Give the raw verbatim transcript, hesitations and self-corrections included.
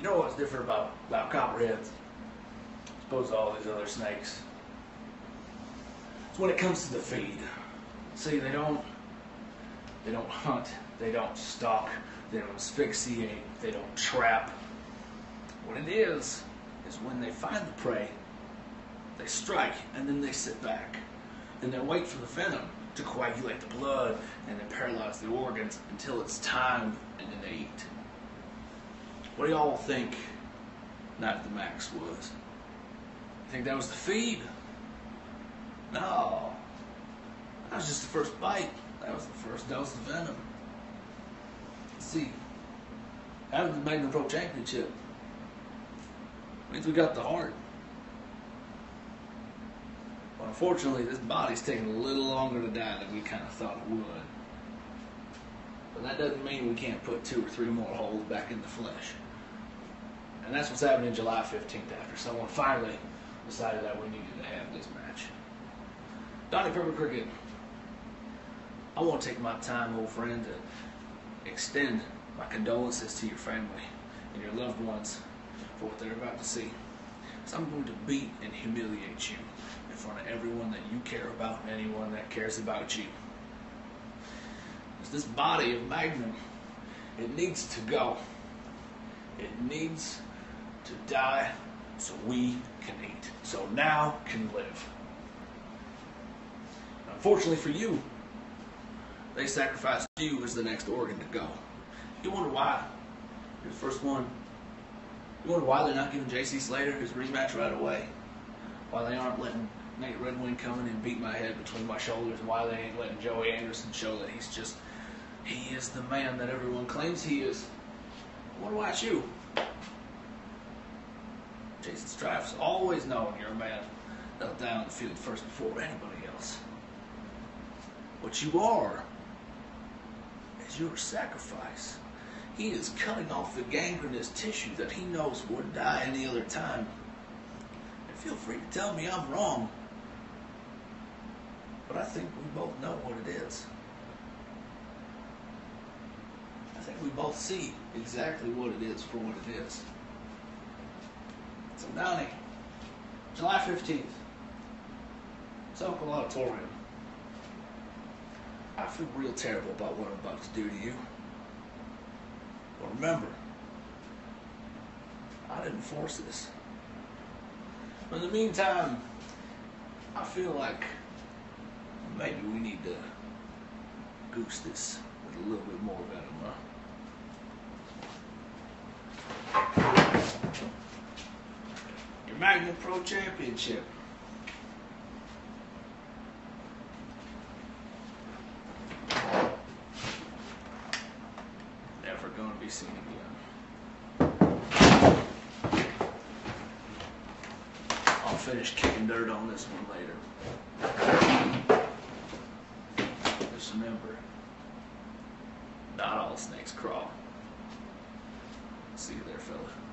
You know what's different about, about copperheads, as opposed to all these other snakes? It's when it comes to the feed. See, they don't, they don't hunt, they don't stalk, they don't asphyxiate, they don't trap. What it is, is when they find the prey, they strike, and then they sit back. And they wait for the venom to coagulate the blood and then paralyze the organs until it's time, and then they eat. What do y'all think Night of the Max was? You think that was the feed? No. That was just the first bite. That was the first dose of venom. Let's see. Having the Magnum Pro Championship means we got the heart. Well, unfortunately, this body's taking a little longer to die than we kind of thought it would. But that doesn't mean we can't put two or three more holes back in the flesh. And that's what's happening July fifteenth after someone finally decided that we needed to have this match. Donnie Pepper Cricket, I want to take my time, old friend, to extend my condolences to your family and your loved ones for what they're about to see. So I'm going to beat and humiliate you in front of everyone that you care about and anyone that cares about you. Because this body of Magnum, it needs to go. It needs to die so we can eat. So now can live. Unfortunately for you, they sacrificed you as the next organ to go. You wonder why? You're the first one. You wonder why they're not giving J C Slater his rematch right away? Why they aren't letting Nate Redwing come in and beat my head between my shoulders? And why they ain't letting Joey Anderson show that he's just, he is the man that everyone claims he is? I wonder why it's you. Jason Strife's always known you're a man that'll die on the field first before anybody else. What you are is your sacrifice. He is cutting off the gangrenous tissue that he knows would die any other time. And feel free to tell me I'm wrong. But I think we both know what it is. I think we both see exactly what it is for what it is. So Donnie, July fifteenth, Sokol Auditorium. I feel real terrible about what I'm about to do to you. But remember, I didn't force this. But in the meantime, I feel like maybe we need to goose this with a little bit more venom, huh? Your Magnum Pro Championship. Never gonna be seen again. I'll finish kicking dirt on this one later. Just remember, not all snakes crawl. See you there, fella.